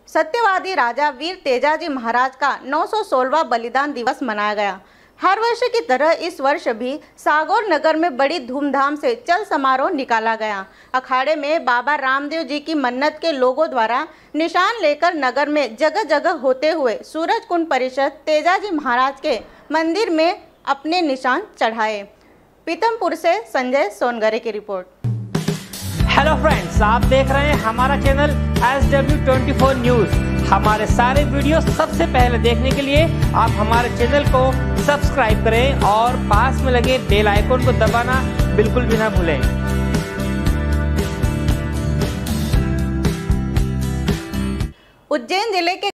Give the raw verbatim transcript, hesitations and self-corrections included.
सत्यवादी राजा वीर तेजाजी महाराज का नौ सौ सोलहवां बलिदान दिवस मनाया गया। हर वर्ष की तरह इस वर्ष भी सागौर नगर में बड़ी धूमधाम से चल समारोह निकाला गया। अखाड़े में बाबा रामदेव जी की मन्नत के लोगों द्वारा निशान लेकर नगर में जगह जगह होते हुए सूरज कुंड परिषद तेजाजी महाराज के मंदिर में अपने निशान चढ़ाए। पीतमपुर से संजय सोनगरे की रिपोर्ट। हेलो फ्रेंड्स, आप देख रहे हैं हमारा channel S W twenty four news. हमारे सारे वीडियो सबसे पहले देखने के लिए आप हमारे चैनल को सब्सक्राइब करें और पास में लगे बेल आइकन को दबाना बिल्कुल भी ना भूलें। उज्जैन जिले के